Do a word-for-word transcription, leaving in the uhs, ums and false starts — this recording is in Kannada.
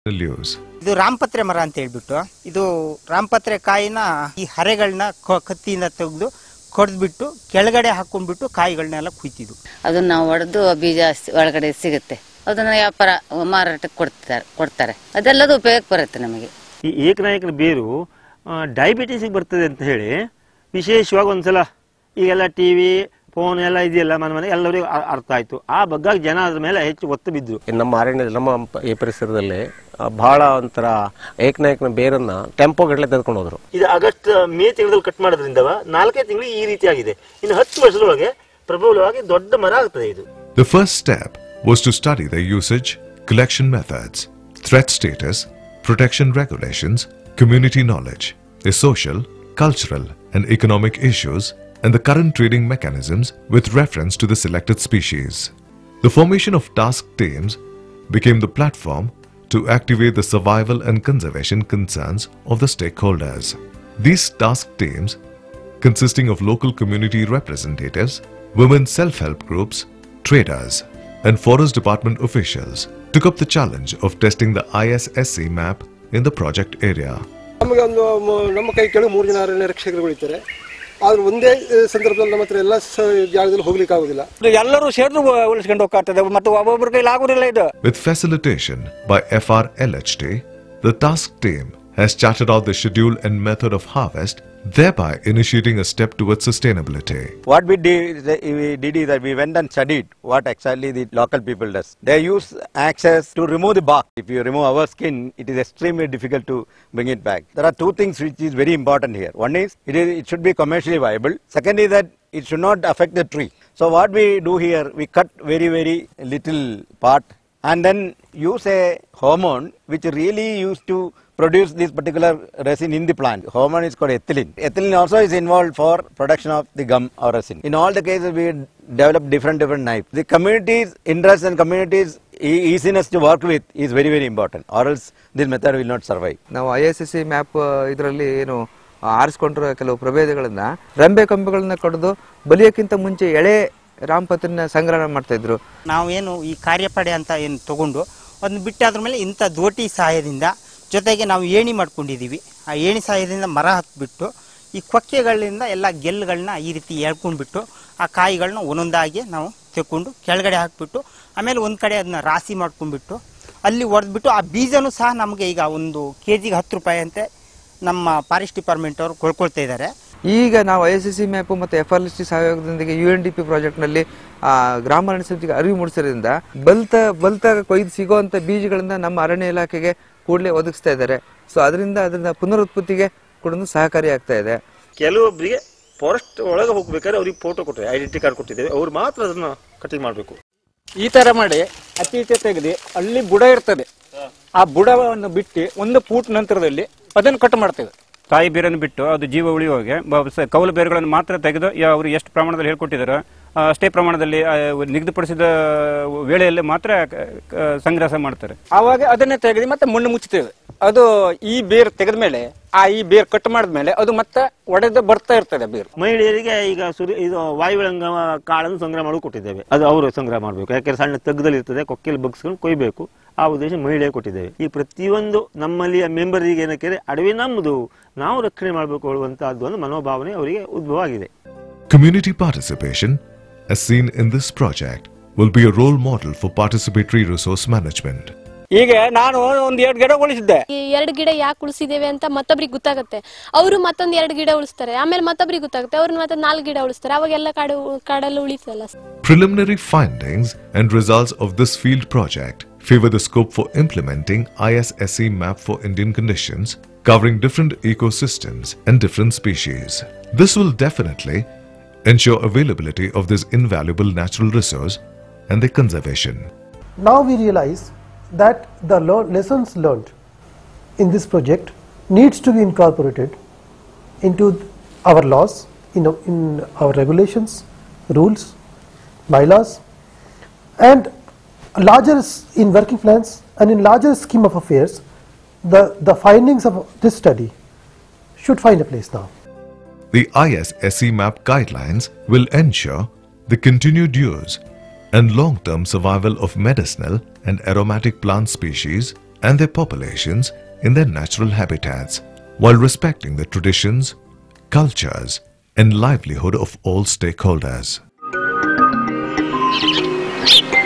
use. ಇದು ರಾಮಪತ್ರೆ ಮರ ಅಂತ ಹೇಳ್ಬಿಟ್ಟು ಇದು ರಾಮಪತ್ರೆ ಕಾಯಿನ ಈ ಹರೆಗಳನ್ನ ಕತ್ತಿಯಿಂದ ತೆಗೆದು ಕೊಡ್ಬಿಟ್ಟು ಕೆಳಗಡೆ ಹಾಕೊಂಡ್ಬಿಟ್ಟು ಕಾಯಿಗಳನ್ನೆಲ್ಲ ಕುಯ್ತಿದ್ವು. ಅದನ್ನ ನಾವು ಹೊಡೆದು ಬೀಜ ಒಳಗಡೆ ಸಿಗುತ್ತೆ, ಅದನ್ನ ವ್ಯಾಪಾರ ಮಾರಾಟಕ್ಕೆ ಕೊಡ್ತಾರೆ ಕೊಡ್ತಾರೆ ಅದೆಲ್ಲದು ಉಪಯೋಗಕ್ಕೆ ಬರುತ್ತೆ ನಮಗೆ. ಈ ಏಕನಾಯಕನ ಬೇರು ಡಯಾಬಿಟಿಸ್ ಬರ್ತದೆ ಅಂತ ಹೇಳಿ ವಿಶೇಷವಾಗಿ ಒಂದ್ಸಲ ಈಗೆಲ್ಲ ಟಿವಿ ಫೋನ್ ಎಲ್ಲ ಇದೆಯಲ್ಲ ಮನೆ ಮನೆ ಎಲ್ಲರಿಗೂ ಅರ್ಥ ಆಯ್ತು. ಆ ಬಗ್ಗೆ ಜನ ಅದ್ರ ಮೇಲೆ ಹೆಚ್ಚು ಒತ್ತು ಬಿದ್ರು. ನಮ್ಮ ಅರಣ್ಯದಲ್ಲಿ ನಮ್ಮ ಈ ಪರಿಸರದಲ್ಲಿ ಬಹಳ ಒಂಥರ ಏಕನಾಯಕನ ಬೇರನ್ನ ಟೆಂಪೋ ಗಟ್ಟಲೆ ತೆಗೆದುಕೊಂಡು ಹೋದ್ರು. ಇದು ಆಗಸ್ಟ್ ಮೇ ತಿಂಗಳಲ್ಲಿ ಕಟ್ ಮಾಡೋದ್ರಿಂದ ನಾಲ್ಕೈದು ತಿಂಗಳು ಈ ರೀತಿ ಆಗಿದೆ. ಇನ್ನು ಹತ್ತು ವರ್ಷದೊಳಗೆ ಪ್ರಬಲವಾಗಿ ದೊಡ್ಡ ಮರ ಆಗ್ತದೆ ಇದು. The first step was to study the usage, collection methods, threat status, protection regulations, community knowledge, the social, cultural and economic issues and the current trading mechanisms with reference to the selected species. The formation of task teams became the platform to activate the survival and conservation concerns of the stakeholders. These task teams, consisting of local community representatives, women self-help groups, traders and forest department officials, took up the challenge of testing the I S S C map in the project area. ನಮಗೆ ಒಂದು ನಮ್ಮ ಕೈ ಕೆಳಗೆ ಮೂರು ಜನ ಅರಣ್ಯ ರಕ್ಷಕರು ಇದ್ದಾರೆ. ಆದ್ರೆ ಒಂದೇ ಸಂದರ್ಭದಲ್ಲಿ ನಮ್ಮ ಹತ್ರ ಎಲ್ಲ ಜಾಗದಲ್ಲಿ ಹೋಗ್ಲಿಕ್ಕೆ ಆಗುದಿಲ್ಲ. ಎಲ್ಲರೂ ಸೇರಿದ್ರು ಉಳಿಸ್ಕೊಂಡು ಹೋಗ್ತದೆ ಮತ್ತು ಒಬ್ಬೊಬ್ಬರ ಕೈಲಿ ಆಗುದಿಲ್ಲ ಇದು. With facilitation by F R L H T, the task team has charted out the schedule and method of harvest, thereby initiating a step towards sustainability. What we did, we did is that we went and studied what exactly the local people does. They use axes to remove the bark. If you remove our skin, it is extremely difficult to bring it back. There are two things which is very important here. One is it, is, it should be commercially viable. Second is that it should not affect the tree. So what we do here, we cut very very little part and then use a hormone which really used to produce this particular resin in the plant. Hormone is called ethylene. Ethylene also is involved for production of the gum or resin. In all the cases we develop different different knives. The community's interest and community's easiness to work with is very very important, or else this method will not survive. ನಾವು I S S C map ಇದರಲ್ಲಿ ಏನು ಆರಿಸಿಕೊಂಡಿರೋ ಕೆಲವು ಪ್ರಭೇದಗಳನ್ನ ರೆಂಬೆ ಕಂಬಗಳನ್ನ ಕಡಿದು ಬಲಿಯಕ್ಕಿಂತ ಮುಂಚೆ ಎಳೆ ರಾಮಪತ್ರಿನ ಸಂಗ್ರಹಣ ಮಾಡ್ತಾ ಇದ್ರು. ನಾವೇನು ಈ ಕಾರ್ಯಪಡೆ ಅಂತ ಏನು ತಗೊಂಡು ಒಂದು ಬಿಟ್ಟಾದ್ರ ಮೇಲೆ ಇಂಥ ದೋಟಿ ಸಹಾಯದಿಂದ ಜೊತೆಗೆ ನಾವು ಏಣಿ ಮಾಡ್ಕೊಂಡಿದ್ದೀವಿ. ಆ ಏಣಿ ಸಹಾಯದಿಂದ ಮರ ಹತ್ಬಿಟ್ಟು ಈ ಕೊಕ್ಕೆಗಳಿಂದ ಎಲ್ಲ ಗೆಲ್ಲುಗಳನ್ನ ಈ ರೀತಿ ಎಳ್ಕೊಂಡ್ಬಿಟ್ಟು ಆ ಕಾಯಿಗಳನ್ನ ಒಂದೊಂದಾಗಿ ನಾವು ತೆಕ್ಕೊಂಡು ಕೆಳಗಡೆ ಹಾಕ್ಬಿಟ್ಟು ಆಮೇಲೆ ಒಂದು ಕಡೆ ಅದನ್ನ ರಾಶಿ ಮಾಡ್ಕೊಂಡ್ಬಿಟ್ಟು ಅಲ್ಲಿ ಹೊಡೆದ್ಬಿಟ್ಟು ಆ ಬೀಜನೂ ಸಹ ನಮಗೆ ಈಗ ಒಂದು ಕೆ ಜಿಗೆ ಹತ್ತು ರೂಪಾಯಿ ಅಂತೆ ನಮ್ಮ ಫಾರೆಸ್ಟ್ ಡಿಪಾರ್ಟ್ಮೆಂಟ್ ಅವರು ಕೊಡ್ಕೊಳ್ತಾ ಇದ್ದಾರೆ. ಈಗ ನಾವು I S S C map ಮತ್ತು ಎಫ್ ಆರ್ ಎಲ್ ಸಿ ಸಹಯೋಗದೊಂದಿಗೆ ಯು ಎನ್ ಡಿ ಪಿ ಪ್ರಾಜೆಕ್ಟ್ನಲ್ಲಿ ಗ್ರಾಮ ಅರಣ್ಯ ಸಮಿತಿಗೆ ಅರಿವು ಮೂಡಿಸೋದ್ರಿಂದ ಬಲ್ತ ಬಲ್ತ ಕೊಯ್ದು ಸಿಗೋವಂಥ ಬೀಜಗಳಿಂದ ನಮ್ಮ ಅರಣ್ಯ ಇಲಾಖೆಗೆ ಕೂಡಲೇ ಒದಗಿಸ್ತಾ ಇದ್ದಾರೆ. ಸೊ ಅದರಿಂದ ಅದನ್ನ ಪುನರುತ್ಪತ್ತಿಗೆ ಕೂಡ ಸಹಕಾರಿ ಆಗ್ತಾ ಇದೆ. ಕೆಲವೊಬ್ಬರಿಗೆ ಫಾರೆಸ್ಟ್ ಒಳಗೆ ಹೋಗ್ಬೇಕಾದ್ರೆ ಅವ್ರಿಗೆ ಫೋಟೋ ಕೊಟ್ಟರೆ ಐಡೆಂಟಿ ಕಾರ್ಡ್ ಕೊಟ್ಟಿದ್ದೇವೆ, ಅವ್ರು ಮಾತ್ರ ಅದನ್ನ ಕಟಿಂಗ್ ಮಾಡಬೇಕು. ಈ ತರ ಮಾಡಿ ಅತಿ ಈಚೆ ತೆಗೆದು ಅಲ್ಲಿ ಬುಡ ಇರ್ತದೆ, ಆ ಬುಡವನ್ನು ಬಿಟ್ಟು ಒಂದು ಫೂಟ್ ನಂತರದಲ್ಲಿ ಅದನ್ನು ಕಟ್ ಮಾಡ್ತೇವೆ. ತಾಯಿ ಬೇರನ್ನು ಬಿಟ್ಟು ಅದು ಜೀವ ಉಳಿಯುವಾಗೆ ಕೌಲು ಬೇರುಗಳನ್ನು ಮಾತ್ರ ತೆಗೆದು ಅವರು ಎಷ್ಟು ಪ್ರಮಾಣದಲ್ಲಿ ಹೇಳ್ಕೊಟ್ಟಿದ್ದಾರೆ ಅಷ್ಟೇ ಪ್ರಮಾಣದಲ್ಲಿ ನಿಗದಿಪಡಿಸಿದ ವೇಳೆಯಲ್ಲಿ ಮಾತ್ರ ಸಂಗ್ರಹ ಮಾಡ್ತಾರೆ. ಆವಾಗ ಅದನ್ನೇ ತೆಗೆದು ಮತ್ತೆ ಮಣ್ಣು ಮುಚ್ಚುತ್ತೇವೆ. ಅದು ಈ ಬೇರು ತೆಗೆದ ಮೇಲೆ ಆ ಈ ಬೇರು ಕಟ್ ಮಾಡಿದ್ಮೇಲೆ ಅದು ಮತ್ತೆ ಒಡೆದು ಬರ್ತಾ ಇರ್ತದೆ ಬೇರು. ಮಹಿಳೆಯರಿಗೆ ಈಗ ಸುರಿ ಇದು ವಾಯುವಿಳಂಗ ಕಾಳನ್ನು ಸಂಗ್ರಹ ಮಾಡಿ ಕೊಟ್ಟಿದ್ದೇವೆ, ಅದು ಅವರು ಸಂಗ್ರಹ ಮಾಡಬೇಕು. ಯಾಕೆಂದ್ರೆ ಸಣ್ಣ ತಗ್ಗದಲ್ಲಿ ಇರ್ತದೆ, ಕೊಕ್ಕೆಲಿ ಬಗ್ಸ್ಕೊಂಡು ಕೊಯ್ಬೇಕು. ಆ ಉದ್ದೇಶ ಮಹಿಳೆಗೆ ಕೊಟ್ಟಿದ್ದೇವೆ. ಈ ಪ್ರತಿಯೊಂದು ನಮ್ಮಲ್ಲಿ ಮೆಂಬರಿಗೆ ಏನಕ್ಕೆ ಅಡವಿ ನಮ್ಮದು, ನಾವು ರಕ್ಷಣೆ ಮಾಡಬೇಕು ಹೇಳುವಂತಹದ್ದು ಒಂದು ಮನೋಭಾವನೆ ಅವರಿಗೆ ಉದ್ಭವ ಆಗಿದೆ. Community participation, as seen in this project, will be a role model for participatory resource management. ಈಗ ನಾನು ಒಂದ್ ಎರಡು ಗಿಡ ಉಳಿಸಿದ್ದೆ. ಎರಡು ಗಿಡ ಯಾಕೆ ಉಳಿಸಿದ್ದೇವೆ ಅಂತ ಮತ್ತೊಬ್ರಿಗೆ ಗೊತ್ತಾಗುತ್ತೆ. ಅವರು ಮತ್ತೊಂದ್ ಎರಡು ಗಿಡ ಉಳಿಸ್ತಾರೆ, ಆಮೇಲೆ ಮತ್ತೊಬ್ರಿಗೆ ಗೊತ್ತಾಗುತ್ತೆ, ಅವ್ರನ್ನ ಮತ್ತೆ ನಾಲ್ಕು ಗಿಡ ಉಳಿಸ್ತಾರೆ. ಅವಾಗೆಲ್ಲ ಕಾಡು ಕಾಡಲ್ಲಿ ಉಳಿಸಲ್ಲ. Preliminary findings and results of this field project favor the scope for implementing I S S C map for Indian conditions, covering different ecosystems and different species. This will definitely ensure availability of this invaluable natural resource and their conservation. Now we realize that the lessons learned in this project needs to be incorporated into our laws, in, in our regulations, rules, bylaws, and larger in working plans and in larger scheme of affairs. The, the findings of this study should find a place now. The I S S C map guidelines will ensure the continued use and long-term survival of medicinal and aromatic plant species and their populations in their natural habitats while respecting the traditions, cultures, and livelihood of all stakeholders.